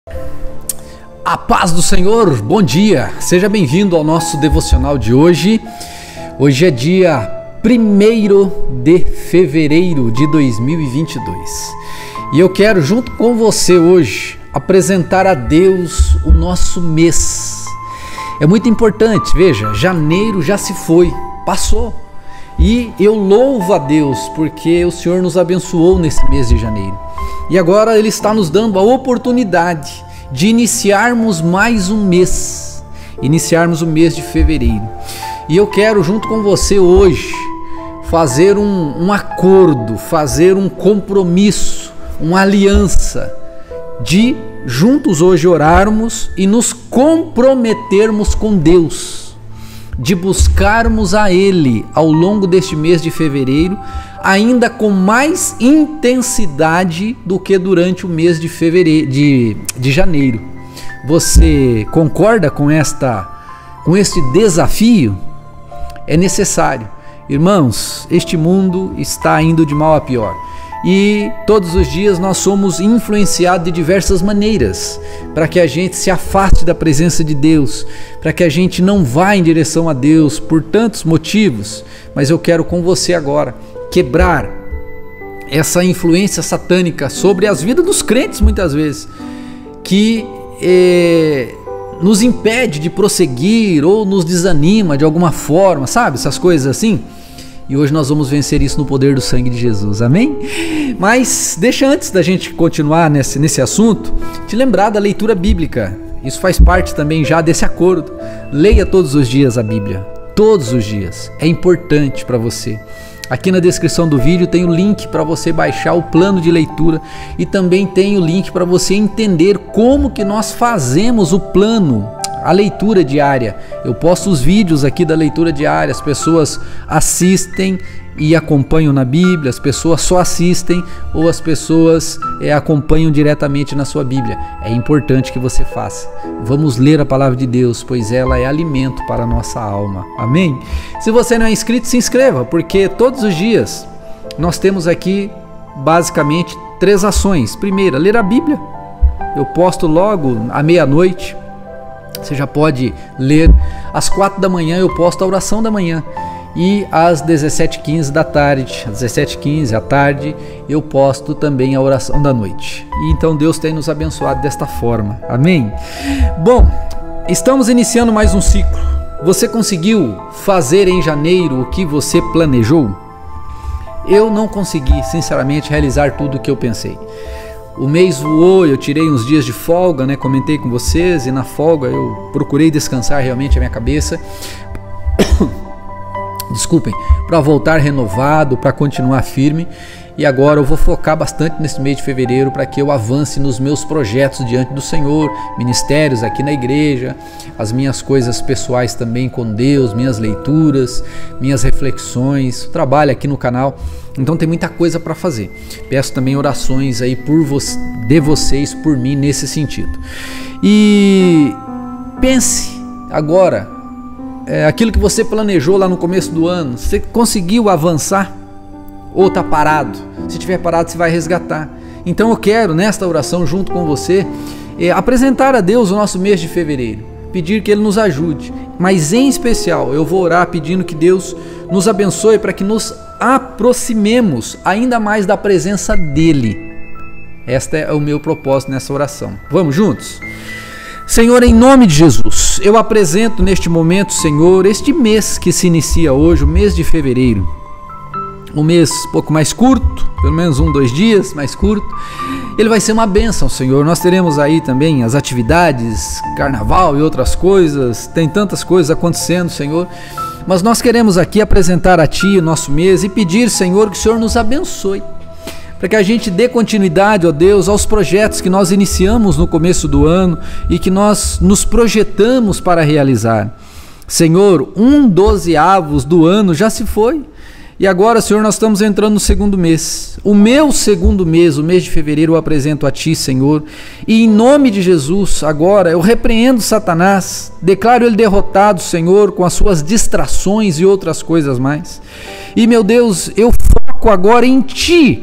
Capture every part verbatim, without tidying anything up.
A paz do Senhor, bom dia, seja bem-vindo ao nosso devocional de hoje. Hoje é dia primeiro de fevereiro de dois mil e vinte e dois e eu quero, junto com você hoje, apresentar a Deus o nosso mês. É muito importante, veja, janeiro já se foi, passou, e eu louvo a Deus porque o Senhor nos abençoou nesse mês de janeiro e agora Ele está nos dando a oportunidade de iniciarmos mais um mês, iniciarmos o mês de fevereiro. E eu quero, junto com você hoje, fazer um, um acordo, fazer um compromisso, uma aliança, de juntos hoje orarmos e nos comprometermos com Deus, de buscarmos a Ele ao longo deste mês de fevereiro, ainda com mais intensidade do que durante o mês de fevereiro, de, de janeiro. Você concorda com esta, com este desafio? É necessário. Irmãos, este mundo está indo de mal a pior. E todos os dias nós somos influenciados de diversas maneiras para que a gente se afaste da presença de Deus, para que a gente não vá em direção a Deus por tantos motivos. Mas eu quero com você agora quebrar essa influência satânica sobre as vidas dos crentes, muitas vezes, que eh, nos impede de prosseguir ou nos desanima de alguma forma, sabe? Essas coisas assim. E hoje nós vamos vencer isso no poder do sangue de Jesus, amém? Mas deixa, antes da gente continuar nesse, nesse assunto, te lembrar da leitura bíblica. Isso faz parte também já desse acordo. Leia todos os dias a Bíblia, todos os dias. É importante para você. Aqui na descrição do vídeo tem o link para você baixar o plano de leitura e também tem o link para você entender como que nós fazemos o plano, a leitura diária. Eu posto os vídeos aqui da leitura diária, as pessoas assistem e acompanham na Bíblia, as pessoas só assistem ou as pessoas é, acompanham diretamente na sua Bíblia. É importante que você faça. Vamos ler a palavra de Deus, pois ela é alimento para a nossa alma. Amém? Se você não é inscrito, se inscreva, porque todos os dias nós temos aqui basicamente três ações. Primeira, ler a Bíblia. Eu posto logo à meia-noite. Você já pode ler. Às quatro da manhã eu posto a oração da manhã. E às dezessete e quinze da tarde, às dezessete e quinze à tarde, eu posto também a oração da noite. E então Deus tem nos abençoado desta forma. Amém? Bom, estamos iniciando mais um ciclo. Você conseguiu fazer em janeiro o que você planejou? Eu não consegui, sinceramente, realizar tudo o que eu pensei. O mês voou, eu tirei uns dias de folga, né? Comentei com vocês, e na folga eu procurei descansar realmente a minha cabeça. Desculpem, para voltar renovado, para continuar firme. E agora eu vou focar bastante nesse mês de fevereiro para que eu avance nos meus projetos diante do Senhor, ministérios aqui na igreja, as minhas coisas pessoais também com Deus, minhas leituras, minhas reflexões, trabalho aqui no canal. Então tem muita coisa para fazer. Peço também orações aí por vo- de vocês, por mim, nesse sentido. E pense agora, é, aquilo que você planejou lá no começo do ano, você conseguiu avançar ou está parado? Se estiver parado, você vai resgatar. Então eu quero, nesta oração, junto com você, é, apresentar a Deus o nosso mês de fevereiro, pedir que Ele nos ajude, mas em especial eu vou orar pedindo que Deus nos abençoe para que nos aproximemos ainda mais da presença dEle. Este é o meu propósito nessa oração. Vamos juntos? Senhor, em nome de Jesus, eu apresento neste momento, Senhor, este mês que se inicia hoje, o mês de fevereiro. Um mês um pouco mais curto, pelo menos um, dois dias mais curto. Ele vai ser uma bênção, Senhor. Nós teremos aí também as atividades, carnaval e outras coisas. Tem tantas coisas acontecendo, Senhor. Mas nós queremos aqui apresentar a Ti o nosso mês e pedir, Senhor, que o Senhor nos abençoe, para que a gente dê continuidade, ó Deus, aos projetos que nós iniciamos no começo do ano e que nós nos projetamos para realizar. Senhor, um dozeavos do ano já se foi. E agora, Senhor, nós estamos entrando no segundo mês. O meu segundo mês, o mês de fevereiro, eu apresento a Ti, Senhor. E em nome de Jesus, agora, eu repreendo Satanás, declaro ele derrotado, Senhor, com as suas distrações e outras coisas mais. E, meu Deus, eu foco agora em Ti,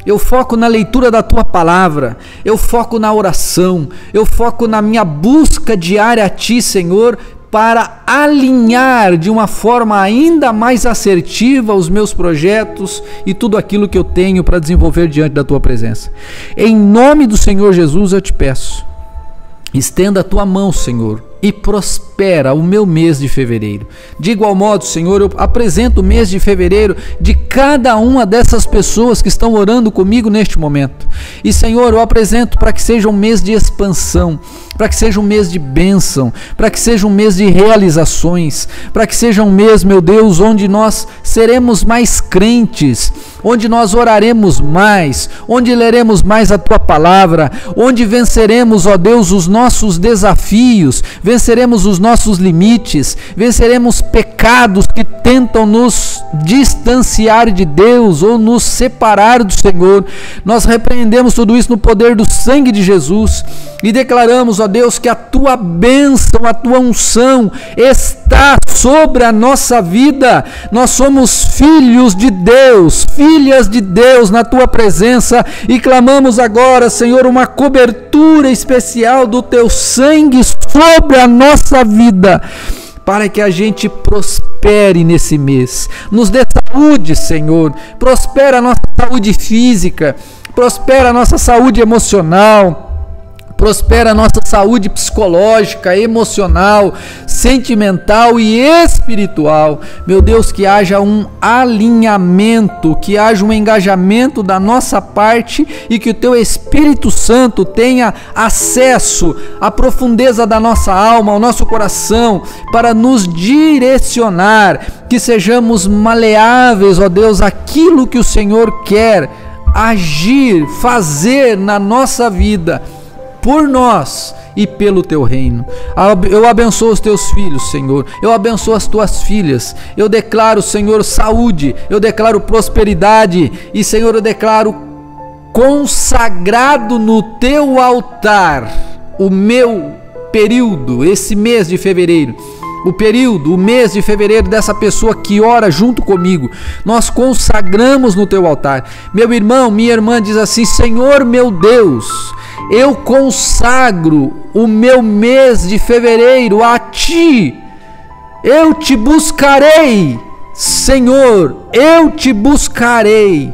eu foco na leitura da tua palavra, eu foco na oração, eu foco na minha busca diária a ti, Senhor, para alinhar de uma forma ainda mais assertiva os meus projetos e tudo aquilo que eu tenho para desenvolver diante da tua presença. Em nome do Senhor Jesus eu te peço, estenda a tua mão, Senhor, e prospera o meu mês de fevereiro. De igual modo, Senhor, eu apresento o mês de fevereiro de cada uma dessas pessoas que estão orando comigo neste momento. E, Senhor, eu apresento para que seja um mês de expansão, para que seja um mês de bênção, para que seja um mês de realizações, para que seja um mês, meu Deus, onde nós seremos mais crentes, onde nós oraremos mais, onde leremos mais a tua palavra, onde venceremos, ó Deus, os nossos desafios, venceremos os nossos limites, venceremos pecados que tentam nos distanciar de Deus ou nos separar do Senhor. Nós repreendemos tudo isso no poder do sangue de Jesus e declaramos, ó Deus, que a tua bênção, a tua unção está sobre a nossa vida. Nós somos filhos de Deus, filhas de Deus na tua presença e clamamos agora, Senhor, uma cobertura especial do teu sangue sobre a nossa vida, para que a gente prospere nesse mês. Nos dê saúde, Senhor, prospera a nossa saúde física, prospera a nossa saúde emocional, prospera a nossa saúde psicológica, emocional, sentimental e espiritual. Meu Deus, que haja um alinhamento, que haja um engajamento da nossa parte e que o Teu Espírito Santo tenha acesso à profundeza da nossa alma, ao nosso coração, para nos direcionar, que sejamos maleáveis, ó Deus, aquilo que o Senhor quer agir, fazer na nossa vida, por nós e pelo teu reino. Eu abençoo os teus filhos, Senhor. Eu abençoo as tuas filhas. Eu declaro, Senhor, saúde. Eu declaro prosperidade. E, Senhor, eu declaro consagrado no teu altar o meu período, esse mês de fevereiro. O período, o mês de fevereiro dessa pessoa que ora junto comigo, nós consagramos no teu altar. Meu irmão, minha irmã diz assim: Senhor meu Deus, eu consagro o meu mês de fevereiro a ti. Eu te buscarei, Senhor, eu te buscarei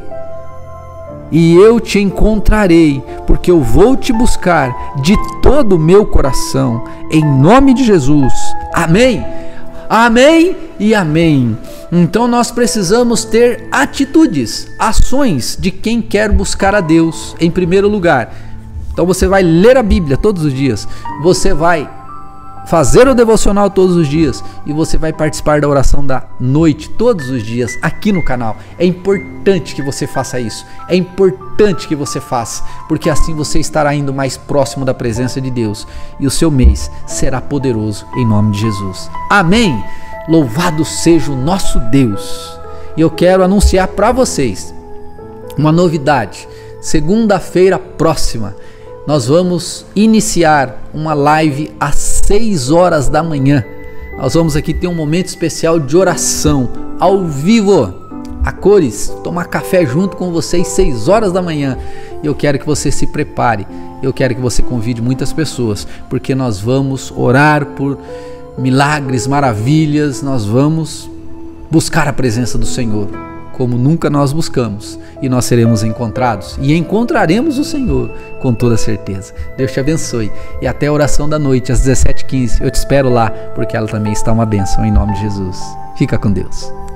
e eu te encontrarei, porque eu vou te buscar de todo o meu coração, em nome de Jesus. Amém? Amém e amém. Então nós precisamos ter atitudes, ações de quem quer buscar a Deus em primeiro lugar. Então você vai ler a Bíblia todos os dias, você vai fazer o devocional todos os dias e você vai participar da oração da noite todos os dias aqui no canal. É importante que você faça isso, é importante que você faça, porque assim você estará indo mais próximo da presença de Deus e o seu mês será poderoso em nome de Jesus. Amém? Louvado seja o nosso Deus. E eu quero anunciar para vocês uma novidade. Segunda-feira próxima nós vamos iniciar uma live às seis horas da manhã. Nós vamos aqui ter um momento especial de oração ao vivo, a cores, tomar café junto com vocês seis horas da manhã. E eu quero que você se prepare, eu quero que você convide muitas pessoas, porque nós vamos orar por milagres, maravilhas, nós vamos buscar a presença do Senhor como nunca nós buscamos, e nós seremos encontrados e encontraremos o Senhor com toda certeza. Deus te abençoe e até a oração da noite às dezessete e quinze. Eu te espero lá, porque ela também está uma bênção em nome de Jesus. Fica com Deus.